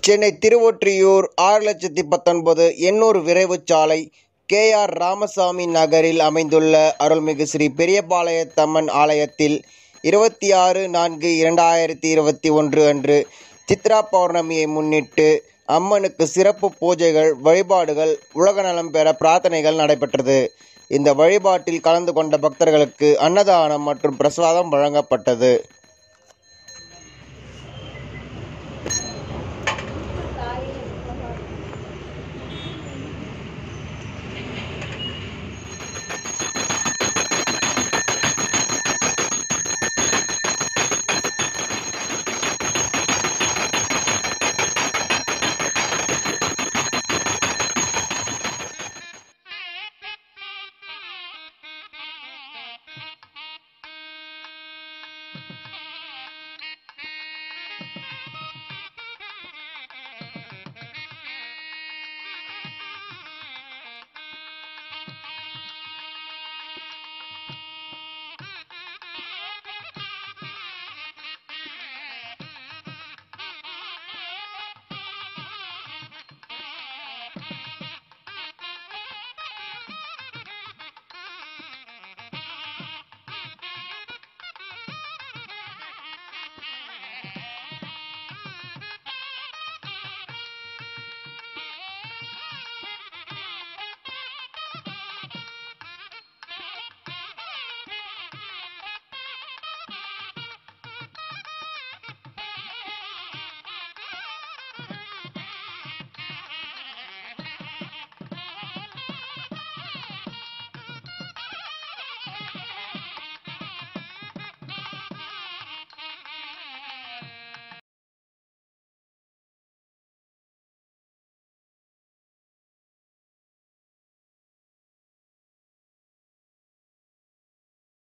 சென்னை திருவொற்றியூர் 6,19,000 எண்ணூர் விரைவு சாலை KR ராமசாமி நகரில் அமைந்துள்ள அருள்மிகு ஸ்ரீ பெரியபாளையத்தம்மன் ஆலயத்தில் 26/4/2021 அன்று சித்ரா பௌர்ணமியை முன்னிட்டு அம்மனுக்கு சிறப்பு பூஜைகள், வழிபாடுகள், உலக நலம் பெற பிரார்த்தனைகள் நடைபெற்றது. இந்த வழிபாட்டில் கலந்து கொண்ட பக்தர்களுக்கு அன்னதானம் மற்றும் பிரசாதம் வழங்கப்பட்டது.